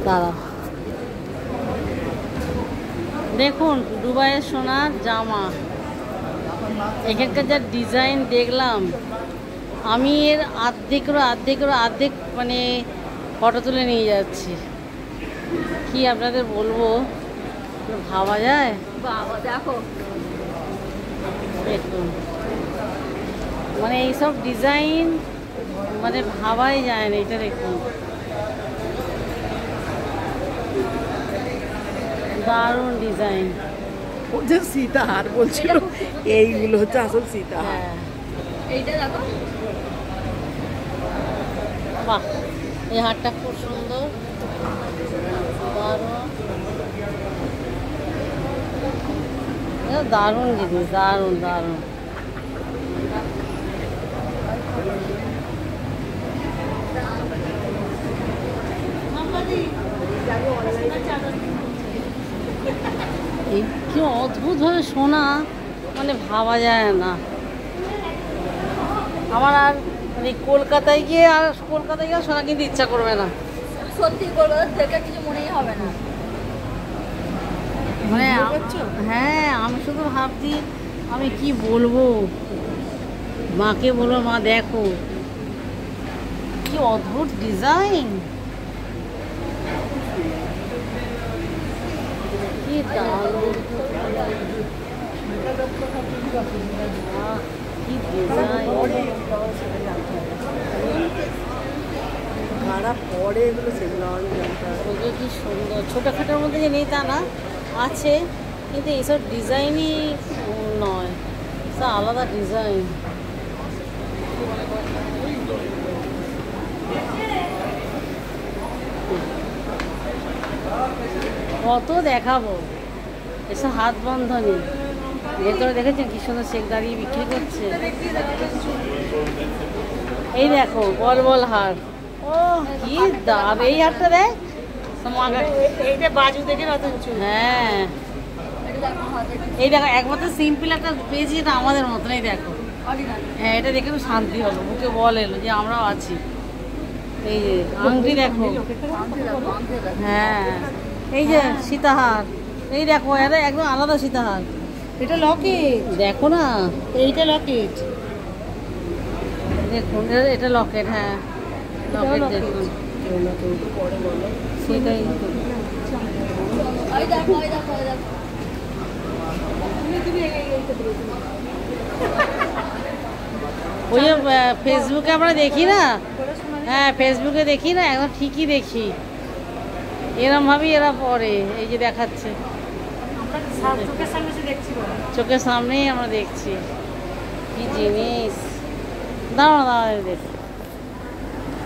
দাঁড়াও, দেখুন দুবাইয়ের সোনার জামা। এখানকার যা ডিজাইন দেখলাম, আমি এর অর্ধেক মানে ফটো তুলে নিয়ে যাচ্ছি। কি আপনাদের বলবো, ভাবা যায়? বাবা দেখো, দেখুন মানে এইসব ডিজাইন মানে ভাবাই যায় না। এটা দেখুন, দারুণ ডিজাইন। যে সীতাহার বলছিল, এইগুলো হচ্ছে আসল সীতাহার। হ্যাঁ, এইটা দেখো, বাহ, এই হারটা খুব সুন্দর, দারুণ, দারুণ জিনিস, দারুণ দারুণ। এই কি অদ্ভুতভাবে সোনা, মানে ভাবা যায় না। আমার আর মানে কলকাতায় গিয়ে সোনা কিনতে ইচ্ছা করবে না। সত্যি কলকাতা থেকে কিছু মনেই হবে না। মানে হ্যাঁ, আমি শুধু ভাবছি আমি কি বলবো মাকে, বলবো মা দেখো কি অদ্ভুত ডিজাইন, কি দারুণ, কি ডিজাইন। কারা পরে এগুলো সেগুলো আমি জানতে পারি। ওগুলো কি সুন্দর, ছোটোখাটোর মধ্যে যে নেই তা না, আছে, কিন্তু এইসব ডিজাইনই নয়, সব আলাদা ডিজাইন। কত দেখাবো, এসব হাত বন্ধনী। ভেতরে দেখেছেন কি সুন্দর শেখ দাঁড়িয়ে বিক্রি করছে। এই দেখো বল বল হার, ও কি দাম! এই হারটা দেখ, এইটা বাজু দেখে নতুন চুল। হ্যাঁ এই দেখো, একমাত্র সিম্পল একটা পেয়েছি, এটা আমাদের মতন। এই দেখো, হ্যাঁ এটা দেখে খুব শান্তি হলো, মুখে বল এলো যে আমরাও আছি। এই যে আংটি দেখো, হ্যাঁ এই যে সীতাহার, এই দেখো এটা একদম আলাদা সীতাহার। এটা লকেট, দেখো না, এইটা লকেট, দেখুন এটা লকেট, হ্যাঁ লকেট দেখুন, সেটাই। ওই দেখো, ওই দেখো, ওই দেখো। ওই যে ফেসবুকে আমরা দেখি না, হ্যাঁ ফেসবুকে দেখি না, এখন ঠিকই দেখি, এরমভাবেই এরা পরে। এই যে দেখাচ্ছে, চোখের সামনেই আমরা দেখছি কি জিনিস। দাঁড়াও দাঁড়াও দেখ,